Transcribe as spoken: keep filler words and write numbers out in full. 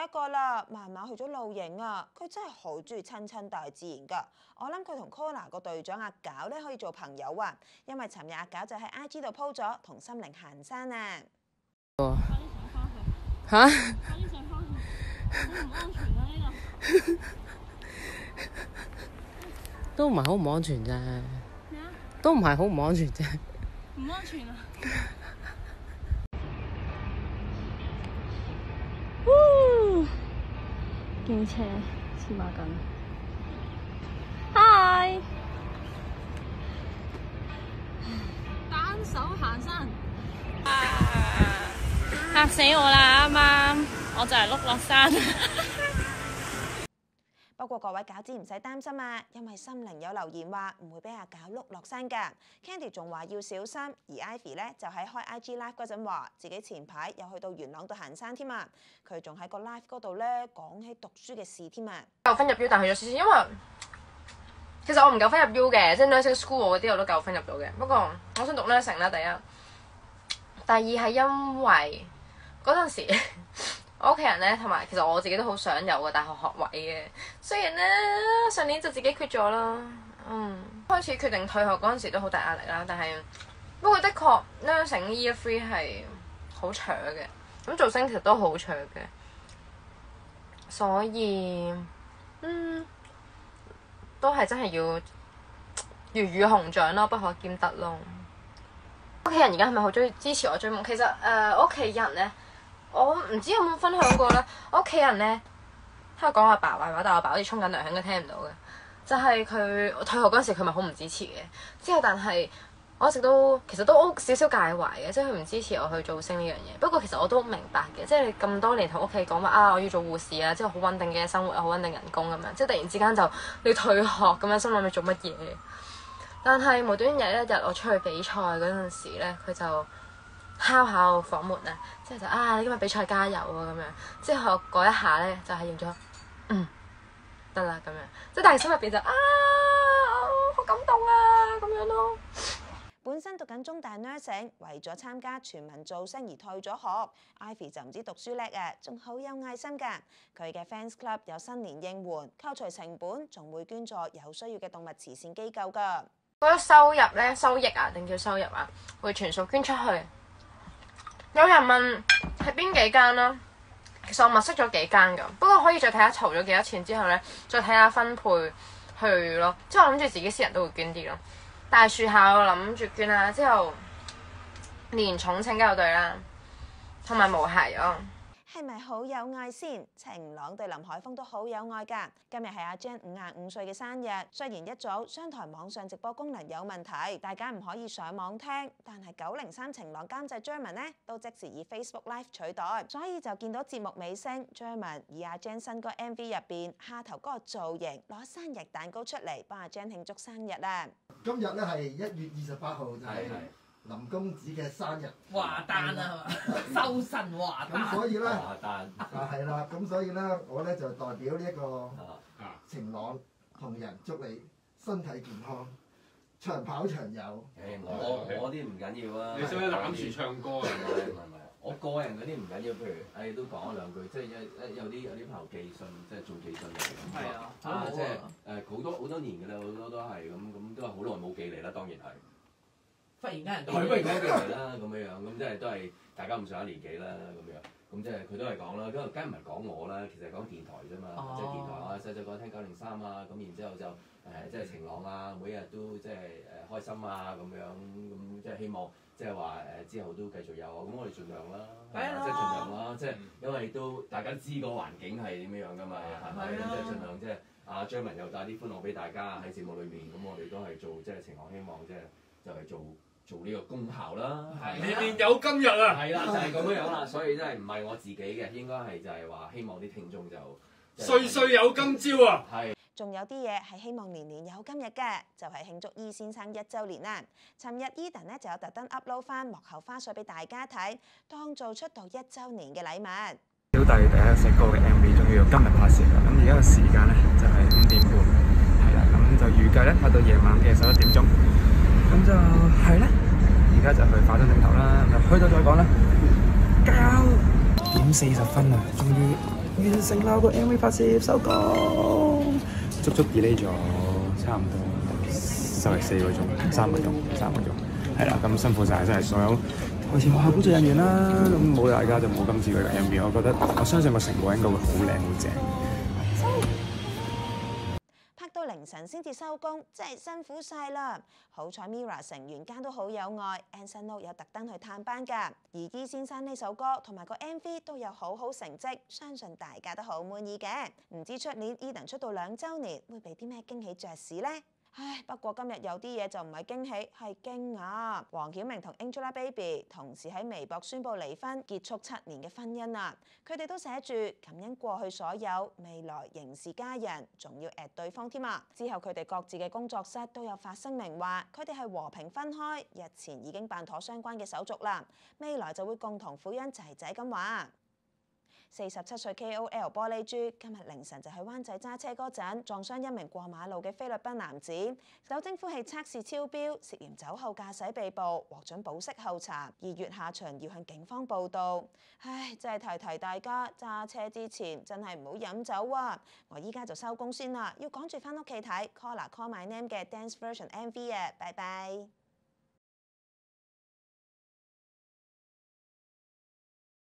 一個啦，慢慢去咗露營啊！佢真係好中意親親大自然㗎。我諗佢同 Kola 個隊長阿搞咧可以做朋友啊，因為尋日阿搞就喺 I G 度 po 咗同心靈行山啊。 哦嚇！ 快啲上翻去，好唔安全啊！呢度都唔係好唔安全啫， 咩啊？ 都唔係好唔安全啫。 唔安全啊！嗚，勁斜，黐孖筋。Hi，單手行山，嚇死我啦！啱啱我就係碌落山。 不過各位餃子唔使擔心啊，因為心靈有留言話唔會俾阿餃碌落山㗎。Candy 仲話要小心，而 Ivy 咧就喺開 I G Live 嗰陣話自己前排又去到元朗度行山添啊。佢仲喺個 live 嗰度咧講起讀書嘅事添啊。 夠分入 U， 但係有少少，因為其實我唔夠分入 U 嘅，即係 nursing school 我嗰啲我都夠分入到嘅。不過我想讀 nursing 啦，第一，第二係因為嗰陣時。我屋企人咧，同埋其實我自己都好想有個大學學位嘅。雖然咧上年就自己決咗啦，嗯，開始決定退學嗰陣時都好大壓力啦。但係不過的確 nursing year three 係好長嘅，咁做星其實都好長嘅，所以嗯都係真係要魚與熊掌咯，不可兼得咯。屋企人而家係咪好中意支持我追夢？其實誒、呃，我屋企人咧。我唔知有冇分享過咧，我屋企人咧喺度講阿爸壞話，但係我爸好似沖緊涼，應該聽唔到嘅。就係佢退學嗰陣時，佢咪好唔支持嘅。之後但係我一直都其實都少少介懷嘅，即係佢唔支持我去做星呢樣嘢。不過其實我都明白嘅，即係你咁多年同屋企講話啊，我要做護士啊，即係好穩定嘅生活啊，好穩定人工咁樣，即係突然之間就你退學咁樣，心諗你做乜嘢？但係無端有一日我出去比賽嗰陣時咧，佢就敲下我房門啊，之後就啊你今日比賽加油啊咁樣，之後嗰一下咧就係用咗嗯得啦咁樣，即係但係心入邊就啊好感動啊咁樣咯。 本身讀緊中大 nursing， 為咗參加全民造星而退咗學。Ivy 就唔知讀書叻啊，仲好有愛心㗎。佢嘅 fans club 有新年應援，扣除成本，仲會捐助有需要嘅動物慈善機構㗎。 嗰個收入咧，收益啊定叫收入啊，會全數捐出去。有人問係邊幾間啦？其實我物色咗幾間㗎，不過可以再睇下籌咗幾多錢之後咧，再睇下分配去咯。即係我諗住自己私人都會捐啲咯。大樹下我諗住捐啦，之後年寵拯救隊啦，同埋無鞋咯。 係咪好有愛先？晴朗對林海峰都好有愛㗎。今日係阿 Jen 五十五歲嘅生日，雖然一早商台網上直播功能有問題，大家唔可以上網聽，但係九零三晴朗監製 Jerman 呢都即時以 Facebook Live 取代，所以就見到節目尾聲 Jerman 以阿 Jen 新歌 M V 入邊下頭嗰個造型攞生日蛋糕出嚟幫阿 Jen 慶祝生日啦。 今日咧係一月二十八號，就係林公子嘅生日。 華誕啊，係嘛？壽神華誕。 咁所以咧， 華誕啊係啦，咁所以咧，我咧就代表呢一個晴朗同人祝你身體健康，長跑長有。 誒我我啲唔緊要啊。 你使唔使攬住唱歌啊？ 唔係唔係，我個人嗰啲唔緊要，譬如誒都講咗兩句，即係一有啲有啲朋友寄信，即係做寄信嚟咁。 係啊， 啊即係誒好多好多年㗎啦，好多都係咁咁，都係好耐冇寄嚟啦，當然係。 忽然間人係忽然間寄嚟啦，咁樣樣咁即係都係大家咁上下年紀啦，咁樣咁即係佢都係講啦，咁梗係唔係講我啦，其實係講電台啫嘛，即係電台啊，細細個聽九零三啊，咁然之後就誒即係晴朗啊，每日都即係誒開心啊咁樣，咁即係希望即係話誒之後都繼續有啊，咁我哋盡量啦，即係盡量啦，即係因為都大家知個環境係點樣樣㗎嘛，係咪？咁即係盡量即係阿張文又帶啲歡樂俾大家喺節目裏面，咁我哋都係做即係晴朗，希望即係就係做。做呢個功效啦， 年年有今日啊！ 係啦，就係咁樣樣啦，所以真係唔係我自己嘅，應該係就係話希望啲聽眾就歲歲有今朝啊！ 係。 仲有啲嘢係希望年年有今日嘅，就係、是、慶祝伊先生一週年啦。尋日 Eden 咧就有特登 upload 翻幕後花絮俾大家睇，當做出道一週年嘅禮物。 小弟第一首歌嘅 M V 仲要今日拍攝啦，咁而家嘅時間咧就係五點半，係啦，咁就預計咧拍到夜晚嘅十一點鐘。咁就係咧，而家就去化妝整頭啦，咁就去到再講啦。加油！點四十分啊，終於完成啦個 M V 拍攝收工，足足 delay 咗差唔多十四個鐘，三個鐘，三個鐘，係啦，咁辛苦晒，真係所有我前幕後工作人員啦，咁冇大家就冇今次嗰個 M V， 我覺得我相信個成果應該會好靚好正。 拍到凌晨先至收工，真係辛苦晒啦！好彩 Mirror 成員間都好有愛 ，Anson Lo 有特登去探班㗎。而 E 先生呢首歌同埋個 M V 都有好好成績，相信大家都好滿意嘅。唔知出年 Eden 出道兩週年會俾啲咩驚喜爵士呢？唉，不過今日有啲嘢就唔係驚喜，係驚訝。黃曉明同 Angelababy 同時喺微博宣布離婚，結束七年嘅婚姻啊！佢哋都寫住感恩過去所有，未來仍是家人，仲要 at 對方添啊！之後佢哋各自嘅工作室都有發聲明話，佢哋係和平分開，日前已經辦妥相關嘅手續啦，未來就會共同撫養仔仔咁話。四十七歲 K O L 玻璃珠今日凌晨就喺灣仔揸車嗰陣撞傷一名過馬路嘅菲律賓男子，酒精呼氣測試超標，涉嫌酒後駕駛被捕，獲准保釋候查。二月下旬要向警方報到。唉，真係提提大家揸車之前真係唔好飲酒啊！我依家就收工先啦，要趕住返屋企睇 Call 啦 Call My Name 嘅 Dance Version M V 啊！拜拜。